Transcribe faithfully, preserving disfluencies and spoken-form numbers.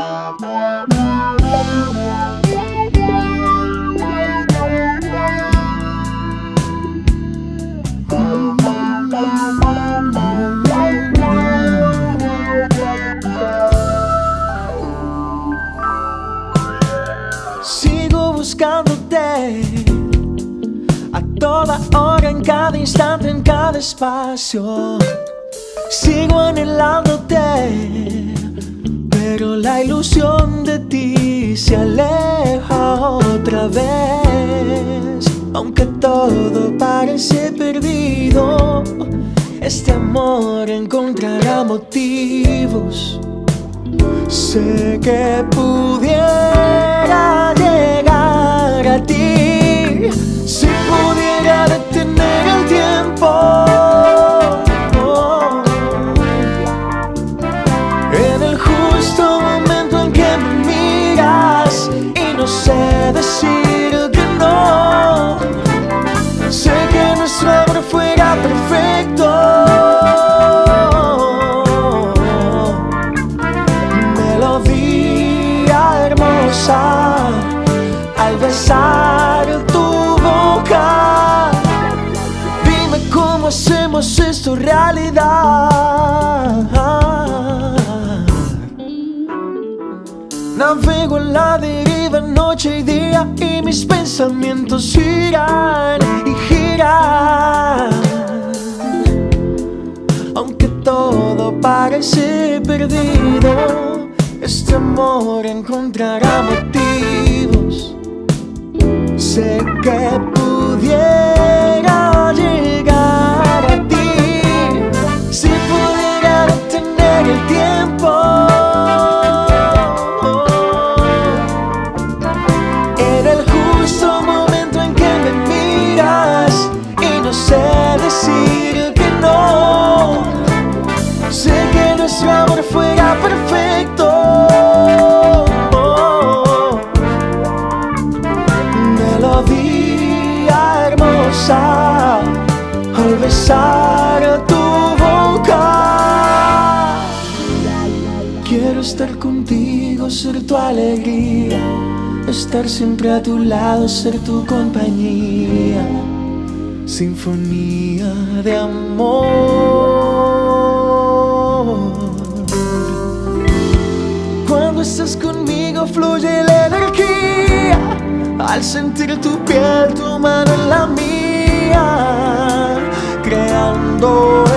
Sigo buscándote a toda hora, en cada instante, en cada espacio. Sigo anhelándote, pero la ilusión de ti se aleja otra vez. Aunque todo parece perdido, este amor encontrará motivos. Sé que pudiera llegar a ti si pudiera detener el tiempo. Oh, en el justo momento en que me miras y no sé decir que no. Sé que nuestro amor fuera perfecto. Al besar tu boca, dime cómo hacemos esto realidad. Navego en la deriva noche y día y mis pensamientos giran y giran. Aunque todo parece perdido, este amor encontrará motivos. Sé que pudiera llegar a ti si pudiera detener el tiempo. En el justo momento en que me miras y no sé decir que no. Sé que nuestro amor fuera perfecto. Al besar tu boca, quiero estar contigo, ser tu alegría, estar siempre a tu lado, ser tu compañía. Sinfonía de amor. Cuando estás conmigo fluye la energía, al sentir tu piel, tu mano en la mía, creando